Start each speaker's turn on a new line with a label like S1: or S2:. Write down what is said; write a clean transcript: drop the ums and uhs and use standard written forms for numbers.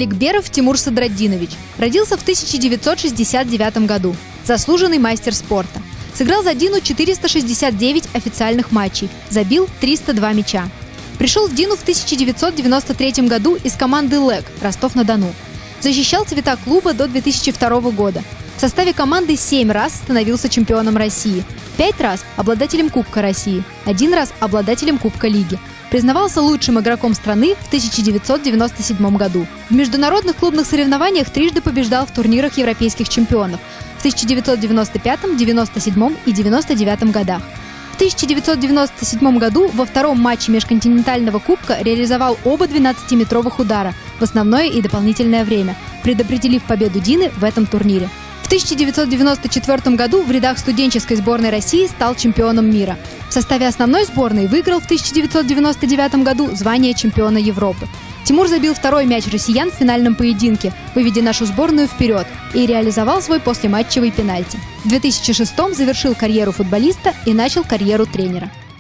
S1: Аликберов Тимур Садраддинович. Родился в 1969 году. Заслуженный мастер спорта. Сыграл за Дину 469 официальных матчей. Забил 302 мяча. Пришел в Дину в 1993 году из команды ЛЭК Ростов-на-Дону. Защищал цвета клуба до 2002 года. В составе команды 7 раз становился чемпионом России, 5 раз обладателем Кубка России, 1 раз обладателем Кубка Лиги. Признавался лучшим игроком страны в 1997 году. В международных клубных соревнованиях трижды побеждал в турнирах европейских чемпионов в 1995, 1997 и 1999 годах. В 1997 году во втором матче межконтинентального кубка реализовал оба 12-метровых удара в основное и дополнительное время, предопределив победу Дины в этом турнире. В 1994 году в рядах студенческой сборной России стал чемпионом мира. В составе основной сборной выиграл в 1999 году звание чемпиона Европы. Тимур забил второй мяч россиян в финальном поединке, выведя нашу сборную вперед, и реализовал свой послематчевый пенальти. В 2006 завершил карьеру футболиста и начал карьеру тренера.